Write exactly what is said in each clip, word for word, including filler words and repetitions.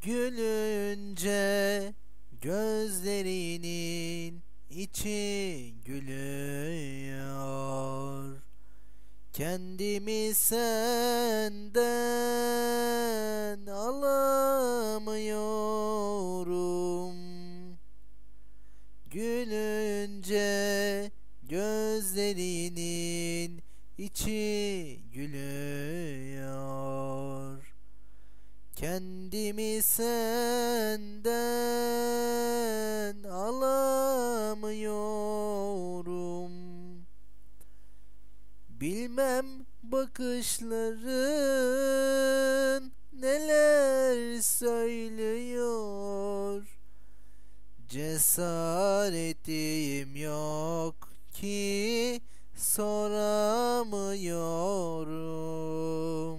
Gülünce gözlerinin içi gülüyor. Kendimi senden alamıyorum. Gülünce gözlerinin içi gülüyor. Kendimi senden alamıyorum. Bilmem bakışların neler söylüyor. Cesaretim yok ki soramıyorum.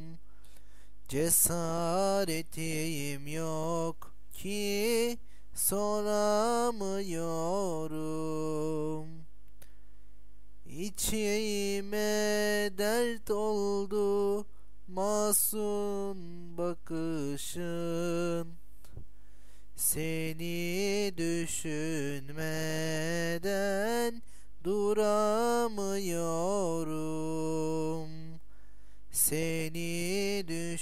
Cesaretim yok ki soramıyorum. İçime dert oldu masum bakışın. Seni düşünmeden duramıyorum. Seni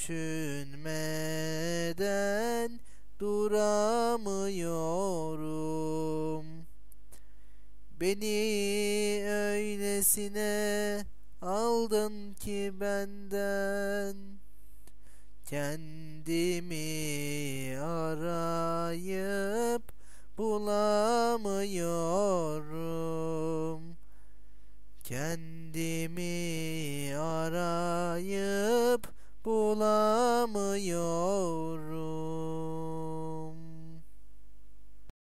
düşünmeden duramıyorum. Beni öylesine aldın ki benden, kendimi arayıp bulamıyorum. Kendimi arayıp bulamıyorum.